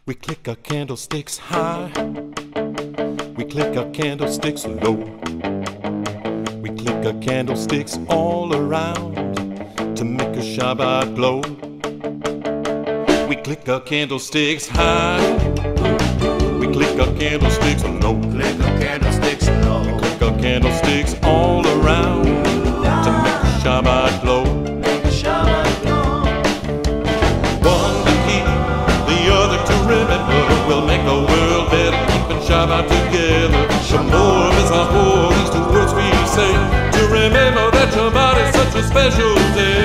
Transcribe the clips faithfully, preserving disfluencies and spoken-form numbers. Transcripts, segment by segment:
We click our candlesticks high, we click our candlesticks low, we click our candlesticks all around to make a Shabbat glow. We click our candlesticks high, we click our candlesticks low, Click our candlesticks low. we click our candlesticks all around to make a Shabbat glow. Make a Shabbat glow. One to keep, the other to remember. We'll make the world better, keeping Shabbat together. Shamor v'zachor, these two words we say to remember that Shabbat is such a special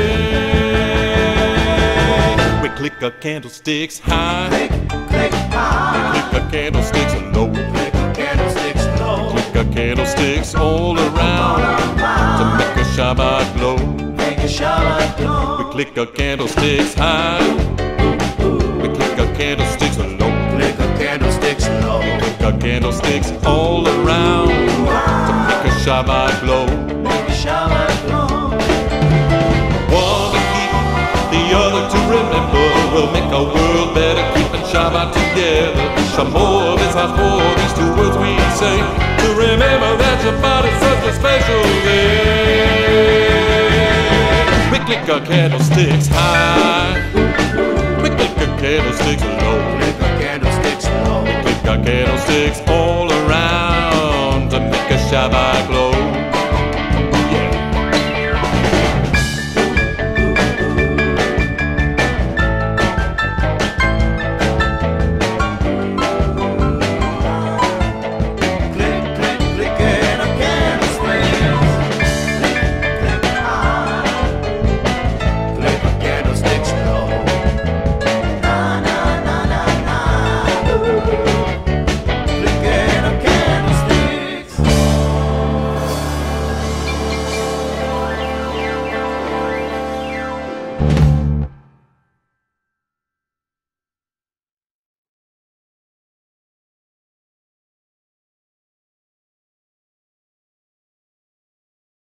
day. We click our candlesticks high, Click, click high. click our candlesticks low, Click our candlesticks low. click our candlesticks all around to make a Shabbat glow. Make a Shabbat glow. We click our candlesticks high, we click our candlesticks low, Click our candlesticks low. click our candlesticks all around to make a Shabbat glow. Make a Shabbat glow. One to keep, the other to remember. We'll make our world better, keeping Shabbat together. Shamor v'zachor, these two words we say to remember that Shabbat is such a special day. We click our candlesticks high,